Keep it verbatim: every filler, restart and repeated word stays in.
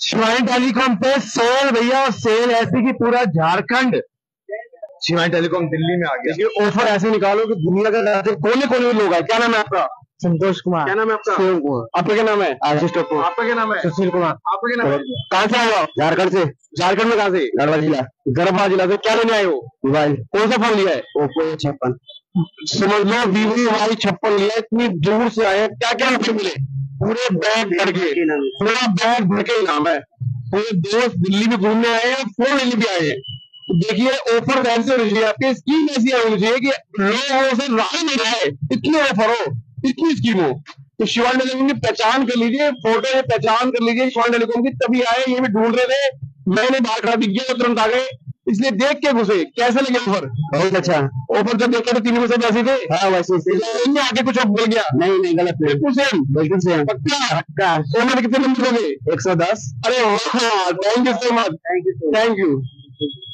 Shivani telecom पे sale भैया, sale ऐसी कि पूरा झारखंड शिवानी टेलीकॉम दिल्ली में आ गया। देखिए ऑफर ऐसे निकालो कि दुनिया के कोने कोने में लोग आए। क्या नाम है आपका? संतोष कुमार। क्या नाम है आपका? शिव कुमार। आपका क्या नाम है? आशीष टप्पू। आपका क्या नाम है? सुशील कुमार। आपका क्या नाम है? कहाँ से आए हो? झारखंड से। झारखंड में कहाँ से? गढ़वा जिला। गढ़वा जिला से क्या लेने आए हो? मोबाइल। कौन सा फोन लिया है? ओप्पो छप्पन। समझ लो वीवो वाई छप्पन लिया। इतनी दूर से आए, क्या क्या ऑफर मिले? पूरे बैग भर के, पूरा बैग भर के इनाम है। पूरे दोस्त दिल्ली में घूमने आए हैं, फोन लेने भी आए हैं। देखिए ऑफर वैसे होनी चाहिए, आपकी स्कीम ऐसी होनी चाहिए कि लोगों से राय नहीं रहे, इतनी ऑफर हो, इतनी स्कीम हो। तो शिवानी टेलीकॉम की पहचान कर लीजिए, फोटो से पहचान कर लीजिए शिवानी टेलीकॉम की। तभी आए, ये भी ढूंढ रहे थे, मैंने बाहर खड़ा दिख गया, तुरंत आ गए, इसलिए देख के घुसे। कैसे लगे ऑफर? बहुत अच्छा। ऑफर जब देखा तो तीन में सब ऐसे थे। हाँ वैसे आगे कुछ बोल गया? नहीं नहीं गलत, बिल्कुल सेम, बिल्कुल सेम। पक्का पक्का। ओनर कितने नंबर दोगे? एक सौ दस। अरे हाँ, thank you so much. Thank you thank you.